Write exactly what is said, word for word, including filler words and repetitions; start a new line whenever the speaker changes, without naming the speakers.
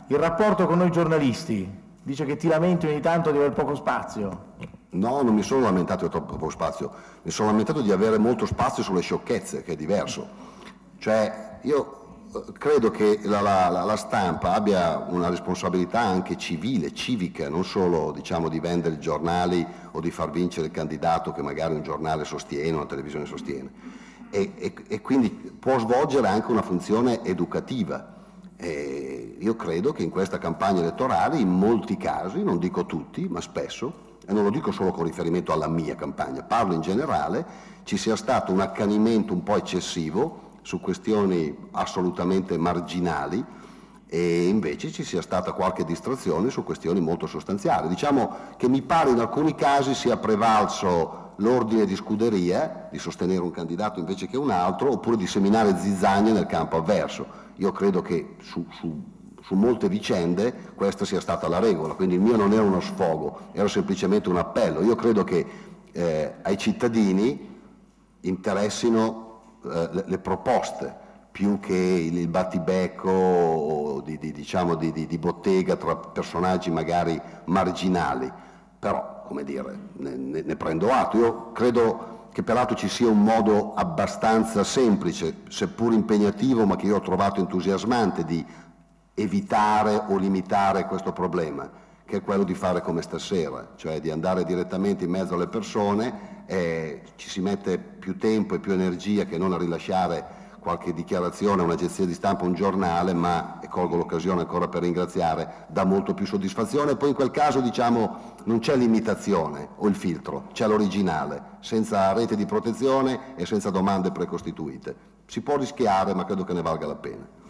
il rapporto con noi giornalisti, dice che ti lamenti ogni tanto di aver poco spazio.
No, non mi sono lamentato di troppo poco spazio, mi sono lamentato di avere molto spazio sulle sciocchezze, che è diverso. Cioè, io credo che la, la, la stampa abbia una responsabilità anche civile, civica, non solo, diciamo, di vendere i giornali o di far vincere il candidato che magari un giornale sostiene, una televisione sostiene, e, e, e quindi può svolgere anche una funzione educativa. E io credo che in questa campagna elettorale, in molti casi, non dico tutti, ma spesso, e non lo dico solo con riferimento alla mia campagna, parlo in generale, ci sia stato un accanimento un po' eccessivo su questioni assolutamente marginali e invece ci sia stata qualche distrazione su questioni molto sostanziali. Diciamo che mi pare in alcuni casi sia prevalso l'ordine di scuderia, di sostenere un candidato invece che un altro, oppure di seminare zizzania nel campo avverso. Io credo che su, su, su molte vicende questa sia stata la regola, quindi il mio non era uno sfogo, era semplicemente un appello. Io credo che eh, ai cittadini interessino eh, le, le proposte più che il battibecco di, di, diciamo, di, di, di bottega tra personaggi magari marginali, però, come dire, ne, ne, ne prendo atto. Io credo che peraltro ci sia un modo abbastanza semplice, seppur impegnativo, ma che io ho trovato entusiasmante, di evitare o limitare questo problema, che è quello di fare come stasera, cioè di andare direttamente in mezzo alle persone, e ci si mette più tempo e più energia che non a rilasciare qualche dichiarazione, un'agenzia di stampa, un giornale, ma, e colgo l'occasione ancora per ringraziare, dà molto più soddisfazione. E poi in quel caso, diciamo, non c'è l'imitazione o il filtro, c'è l'originale, senza rete di protezione e senza domande precostituite. Si può rischiare, ma credo che ne valga la pena.